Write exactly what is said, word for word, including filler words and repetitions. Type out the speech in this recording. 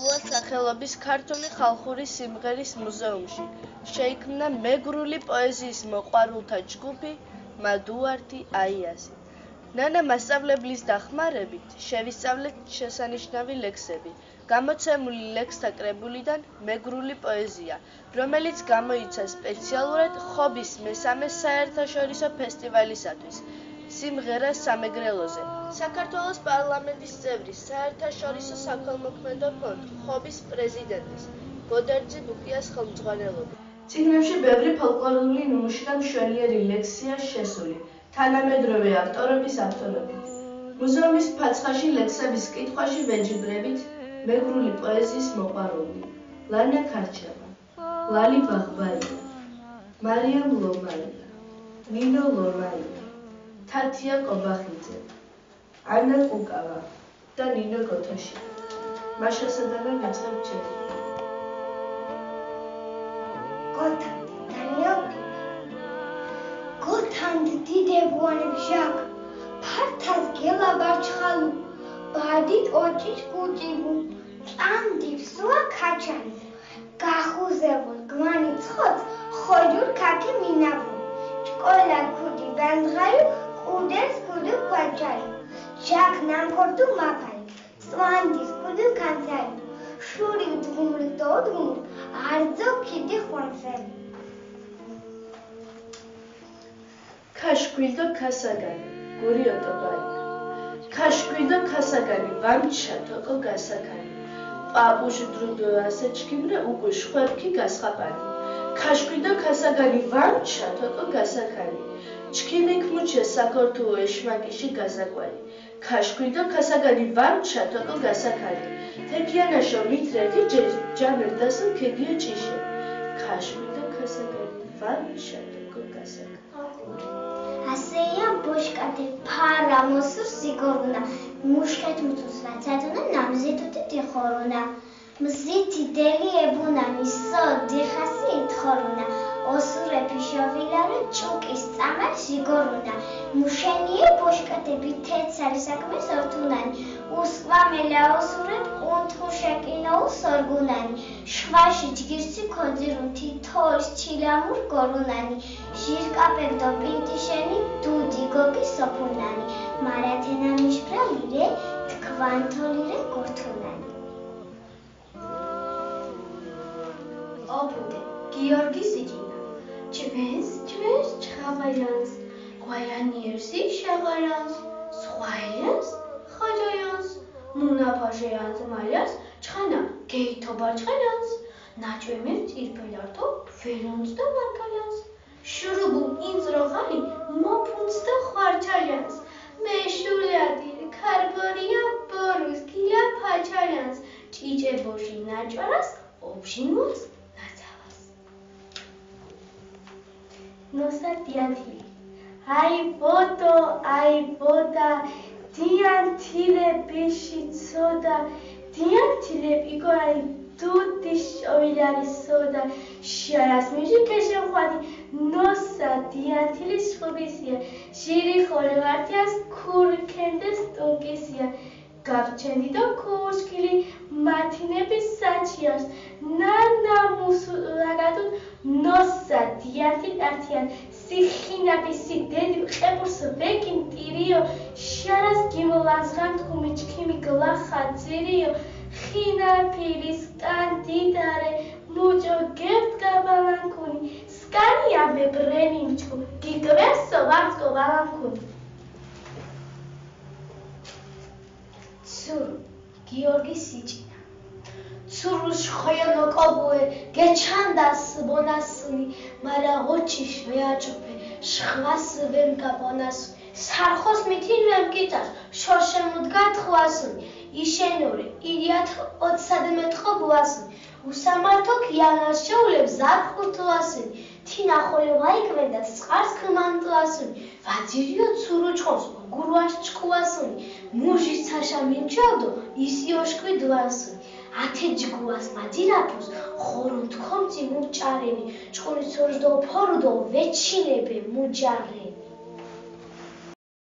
ლოლუას სახელობის ქართული ხალხური სიმღერის მუზეუმში შეიქმნა მეგრული პოეზიის მოყვარულთა ჯგუფი მადუართი აიასი. ნანა მასწავლებლის დახმარებით შევისწავლეთ შესანიშნავი ლექსები, გამოცემული ლექსთა კრებულიდან მეგრული პოეზია, რომელიც გამოიცა სპეციალურად ხობის მესამე საერთაშორისო ფესტივალისათვის. სიმღერას სამეგრელოზე. საქართველოს პარლამენტის წევრის, საერთაშორისო საქველმოქმედო ფონდ ხობის პრეზიდენტის ბოდერძი ბუკიას ხელმძღვანელობით. წიგნებში ბევრი ფოლკლორული ნიმუში და მშვენიერი ლექსია შესული, თანამედროვე ავტორების ავტორობით. მუზეუმის ფაცხაში ლექსების კითხვაში ვეჯიბრებით მეგრული პოეზიის მოყვარული, ლანა ქარჩავა, ლალი ბაღბაია, მარიამ ლომარია, ნინო ლომარია, თათია კობახიძე, ანა კუკავა და ნინო გოთაში. მაშასა და მეწყებ ჯერი. გოთანდ დანიელ გოთანდ დიდებუანი ჟაკ ფართას გელაბარჩხალუ ბადით ოჭის გუჭიბუ წანდი სუა ქაჩანი გახუზებულ გვანი ცხოც ხოჯურ ქაკი მინაბუ ჭკოლა ქუდი ბანძღაიუ ყუდეს ქუდუ ქვაჩარი ჟაკ ნამქორდუ მაფარი წვანდის ქუდუ კანცარი შური დღუმრი დოდღუმ არძო ქიდი ხონსები ქაშქვილდო ქასაგანი გური ოტობარი ქაშქვილდო ქასაგანი ვამჩა თოკო გასაკანი პაპუშ დრუდო ასეჩკიმრე უკვე ხვერქი გასხაპანი ქაშქვილდო ქასაგანი ვამჩა თოკო გასაკანი ჩქიმიქ მუჩე საქორთუო ეშმაკიში გაზაკვარი ქაშქვილდო ქასაგანი ვამჩა თოკო გასაკანი თექიანაშო მითრეთი ჯამერდასო ქეგიო ჭიშე ქაშქვილდო ქასაგანი ვამჩა თოკო გასაკანი ასეია ბოშკათე ფარა მოსურ სიგორუნა მუშკეთ მუცუს ვაცადუნა ნამზეთუთი დიხორულა მზითი დელი ებუნანი სო დიხასი ითხოვრულა ოსურეფი შოვილარე ჭუკის წამარ სიგორუნა მუშენიე ბოშკათები თეცარი საქმეს ორთუნანი უსკვამელა ოსურეთ ყუნთხუშეკინოუ სორგუნანი შვაში ჯგირსი ქოძირუნთი თორის ჩილამურ გორუნანი ჟირკაპეგდო პინტიშენი დუდი გოგი სოფუნანი მარათენა მიშბრალირე თქვანთოლირე გურთუნანი ობუდე გიორგი სიჯინა ჩვენს ჩვენს ჩხავაიანს ყვაიანიერსი შაღარანს სხვაიანს ხაჯაიანს მუნაფაშეანს მალიას ჩხანა გეითობა ჩხენანს ნაჭვემერ წირფელართო ვერონს და მარკალიანს შურუბუ ინძროღალი მოფუნს და ხვარჩალიანს მეშულიადი ქარბორია ბორუს გია ფაჩალიანს ჭიჭებოში ნაჭვარას ოფშინმოს ნაცავას ნოსა დიანთილი აი ბოდო აი ბოდა დიანთილე ბიში ცოდა დიანთილე იგოარი დუდი შოვილარი სოდა შარას მიჟი ქეშეხვადი ნოსა დიანთილი სხობისია ჟირი ხოლევართიას ქურქენდეს ტუკისია გავჩენდი და ქურშკილი მათინების საჩიარს ნანა მუსულაგადუ ნოსა დიანთილ ართიან სიხინაბისი დედი ყებურს ვეკინ ტირიო შარას გიმოლაზღან თუმიჩქიმი გლახა ძირიო ხინა ფირის კანდიდარე მუჭო გერთ გაბალანკუნი სკანია მებრენი მჩკუ გიკვესო ვარწკო ბალანკუნი ცურუ გიორგი სიჭინა ცურუს ხოიანო კობუე გეჩანდას ბონასნი მარა ოჩიშ ვეაჭოფე შვას ვემგაბონას სარხოს მითინ ვემკიტას შოშემუდგა თხვასუნი იშენური ირიათ ოცადმეტყო ბუასუნი უსამართო ქიანას შეულებს ზაფხუთუასუნი თინა ხოლე ვაიკვენდათ წყარს ქმანტუასუნი ვაძირიო ცურუ ჭყოს გურვაშ ჭკუასუნი მუჟის ცაშა მინჩავდო ისიოშკვი დვასუნი ათეჯგუას მაძირაფუს ხორუნ თქომწი მუჭარენი ჭყური ცორჯდო ფორდო ვეჩინებე მუჯარე